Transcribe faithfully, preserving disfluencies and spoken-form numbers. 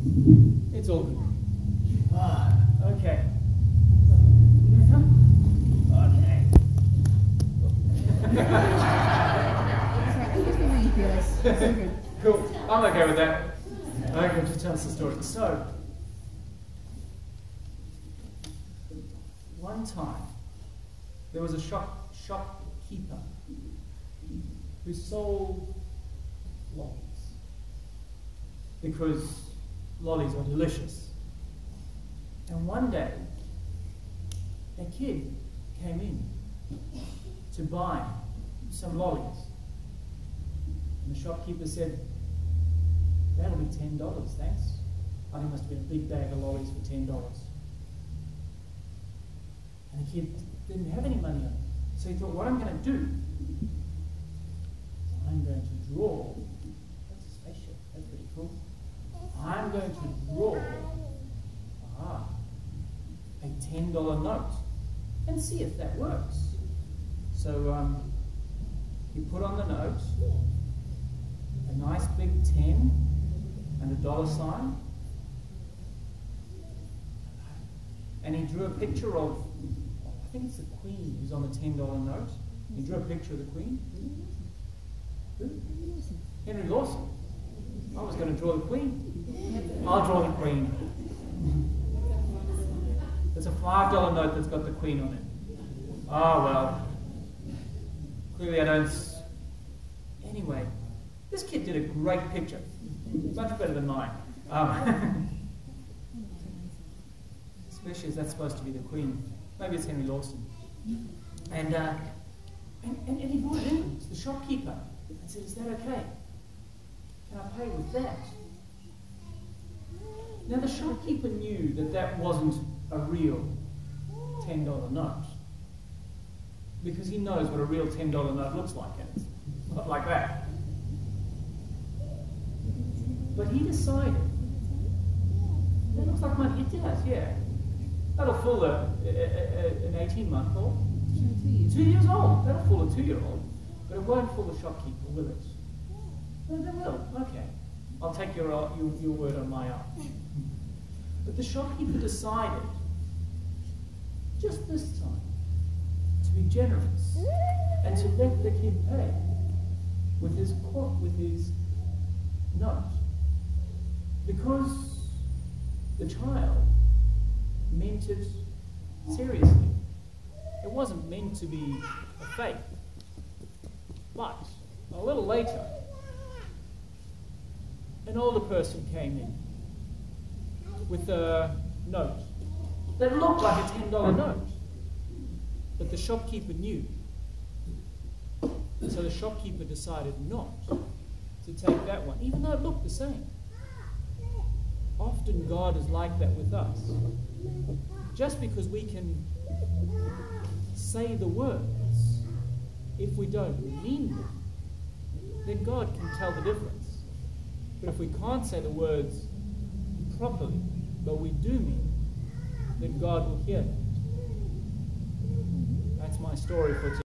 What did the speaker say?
It's all good. Ah, okay. You gonna come? Okay. Cool. I'm okay with that. Okay, just tell us the story. So, one time, there was a shop shopkeeper who sold lollies because lollies are delicious. And one day, a kid came in to buy some lollies. And the shopkeeper said, "That'll be ten dollars, thanks." I think it must have been a big bag of lollies for ten dollars. And the kid didn't have any money on it. So he thought, what I'm going to do, I'm going to draw, that's a spaceship, that's pretty cool. I'm going to draw ah, a ten dollar note and see if that works. So um, he put on the note a nice big ten and a dollar sign, and he drew a picture of, I think it's the Queen who's on the ten dollar note. He drew a picture of the Queen. Who? Henry Lawson. I was going to draw the Queen. I'll draw the Queen. There's a five dollar note that's got the Queen on it. Oh well. Clearly I don't... S anyway, this kid did a great picture. Much better than mine. Um, especially as that's supposed to be the Queen. Maybe it's Henry Lawson. And, uh, and, and, and he brought it in to the shopkeeper and said, "Is that okay? Can I pay with that?" Now the shopkeeper knew that that wasn't a real ten dollar note, because he knows what a real ten dollar note looks like, and it's not like that. But he decided, that looks like money. It does, yeah. That'll fool a, a, a, an eighteen month old. Two years. Two years old. That'll fool a two year old. But it won't fool a shopkeeper, will it? No, they will. Okay. I'll take your, your, your word on my arm. But the shopkeeper decided, just this time, to be generous and to let the kid pay with his with his note, because the child meant it seriously. It wasn't meant to be a fake. But a little later, an older person came in with a note that looked like a ten dollar note, but the shopkeeper knew. So the shopkeeper decided not to take that one, even though it looked the same. Often God is like that with us. Just because we can say the words, if we don't mean them, then God can tell the difference. But if we can't say the words properly, but we do mean them, then God will hear that. That's my story for today.